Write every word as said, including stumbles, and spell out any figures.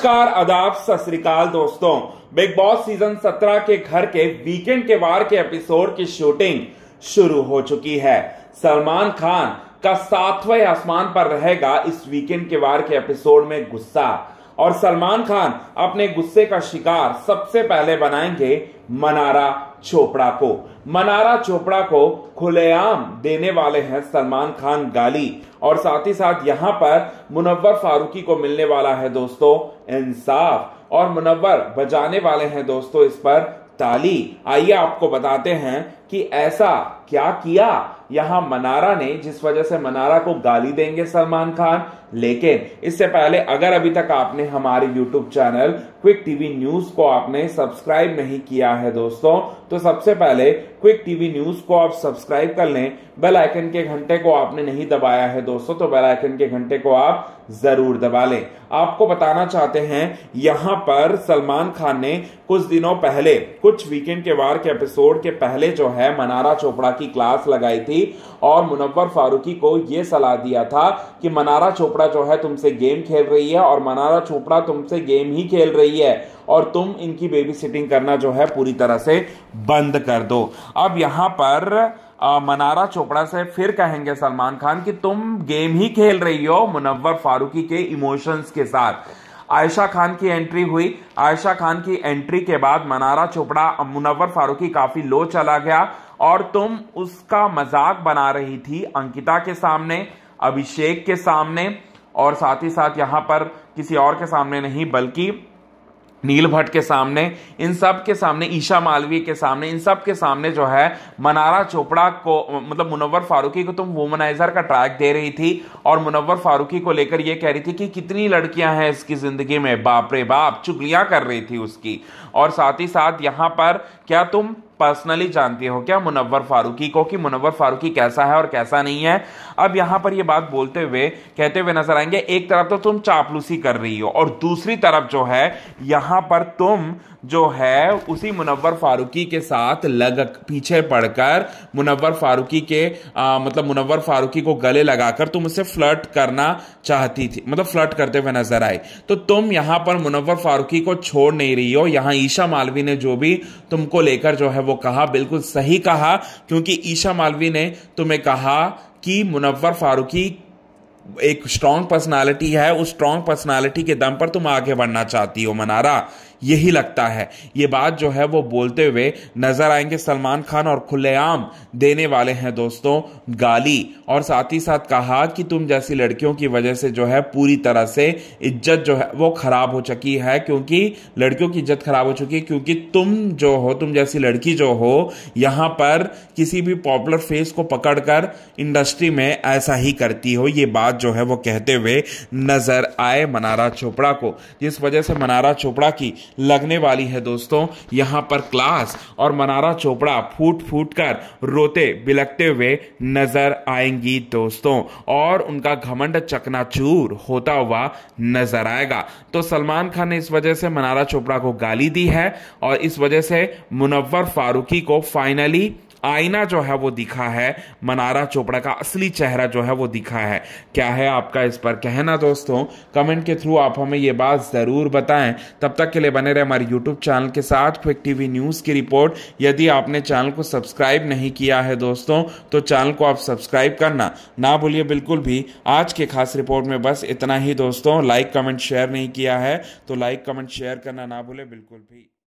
नमस्कार, आदाब, सत श्री अकाल दोस्तों। बिग बॉस सीजन सत्रह के घर के वीकेंड के वार के एपिसोड की शूटिंग शुरू हो चुकी है। सलमान खान का सातवें आसमान पर रहेगा इस वीकेंड के वार के एपिसोड में गुस्सा, और सलमान खान अपने गुस्से का शिकार सबसे पहले बनाएंगे मनारा चोपड़ा को। मनारा चोपड़ा को खुलेआम देने वाले हैं सलमान खान गाली, और साथ ही साथ यहां पर मुनव्वर फारूकी को मिलने वाला है दोस्तों इंसाफ, और मुनव्वर बजाने वाले हैं दोस्तों इस पर ताली। आइए आपको बताते हैं कि ऐसा क्या किया यहां मनारा ने जिस वजह से मनारा को गाली देंगे सलमान खान। लेकिन इससे पहले अगर अभी तक आपने हमारे YouTube channel quick TV news को आपने सब्सक्राइब नहीं किया है दोस्तों, तो सबसे पहले क्विक टीवी न्यूज को आप सब्सक्राइब कर लें। बेल आइकन के घंटे को आपने नहीं दबाया है दोस्तों, तो बेल आइकन के घंटे को आप जरूर दबा लें। आपको बताना चाहते हैं यहां पर सलमान खान ने कुछ दिनों पहले, कुछ वीकेंड के वार के एपिसोड के पहले जो है मनारा चोपड़ा की क्लास लगाई थी, और मुनव्वर फारूकी को यह सलाह दिया था कि मनारा चोपड़ा जो है तुमसे गेम खेल रही है, और मनारा चोपड़ा तुमसे गेम ही खेल रही है, और तुम इनकी बेबी सिटिंग करना जो है पूरी तरह से बंद कर दो। अब यहां पर आ, मनारा चोपड़ा से फिर कहेंगे सलमान खान कि तुम गेम ही खेल रही हो मुनव्वर फारूकी के इमोशंस के साथ। आयशा खान की एंट्री हुई। आयशा खान की एंट्री के बाद मनारा चोपड़ा मुनव्वर फारूकी काफी लो चला गया, और तुम उसका मजाक बना रही थी अंकिता के सामने, अभिषेक के सामने, और साथ ही साथ यहां पर किसी और के सामने नहीं बल्कि नील भट्ट के सामने, इन सब के सामने, ईशा मालवीय के सामने, इन सब के सामने जो है मनारा चोपड़ा को, मतलब मुनव्वर फारूकी को तुम वुमनाइजर का ट्रैक दे रही थी, और मुनव्वर फारूकी को लेकर यह कह रही थी कि कितनी लड़कियां हैं इसकी जिंदगी में, बाप रे बाप, चुगलियां कर रही थी उसकी। और साथ ही साथ यहां पर क्या तुम पर्सनली जानती हो क्या मुनव्वर फारूकी को कि मुनव्वर फारूकी कैसा है और कैसा नहीं है? अब यहां पर ये बात बोलते हुए कहते हुए नजर आएंगे, एक तरफ तो तुम चापलूसी कर रही हो, और दूसरी तरफ जो है यहां पर तुम जो है उसी मुनव्वर फारूकी के साथ लग पीछे पड़कर मुनव्वर फारूकी के आ, मतलब मुनव्वर फारूकी को गले लगाकर तुम उससे फ्लर्ट करना चाहती थी, मतलब फ्लर्ट करते हुए नजर आए। तो तुम यहां पर मुनव्वर फारूकी को छोड़ नहीं रही हो। यहां ईशा मालवी ने जो भी तुमको लेकर जो है वो कहा, बिल्कुल सही कहा, क्योंकि ईशा मालवी ने तुम्हें कहा कि मुनव्वर फारूकी एक स्ट्रॉन्ग पर्सनालिटी है, उस स्ट्रॉन्ग पर्सनालिटी के दम पर तुम आगे बढ़ना चाहती हो मनारा, यही लगता है। ये बात जो है वो बोलते हुए नजर आएंगे सलमान खान, और खुलेआम देने वाले हैं दोस्तों गाली, और साथ ही साथ कहा कि तुम जैसी लड़कियों की वजह से जो है पूरी तरह से इज्जत जो है वो खराब हो चुकी है, क्योंकि लड़कियों की इज्जत खराब हो चुकी है, क्योंकि तुम जो हो, तुम जैसी लड़की जो हो यहां पर किसी भी पॉपुलर फेस को पकड़कर इंडस्ट्री में ऐसा ही करती हो। ये बात जो है वो कहते हुए नजर आए मनारा चोपड़ा को, जिस वजह से मनारा चोपड़ा की लगने वाली है दोस्तों यहां पर क्लास, और मनारा चोपड़ा फूट फूट कर रोते बिलखते हुए नजर आएंगी दोस्तों, और उनका घमंड चकनाचूर होता हुआ नजर आएगा। तो सलमान खान ने इस वजह से मनारा चोपड़ा को गाली दी है, और इस वजह से मुनव्वर फारूकी को फाइनली आईना जो है वो दिखा है, मनारा चोपड़ा का असली चेहरा जो है वो दिखा है। क्या है आपका इस पर कहना दोस्तों? कमेंट के थ्रू आप हमें ये बात जरूर बताएं। तब तक के लिए बने रहे हमारे यूट्यूब चैनल के साथ। क्विक टीवी न्यूज की रिपोर्ट। यदि आपने चैनल को सब्सक्राइब नहीं किया है दोस्तों, तो चैनल को आप सब्सक्राइब करना ना भूलिए बिल्कुल भी। आज के खास रिपोर्ट में बस इतना ही दोस्तों। लाइक कमेंट शेयर नहीं किया है तो लाइक कमेंट शेयर करना ना भूले बिल्कुल भी।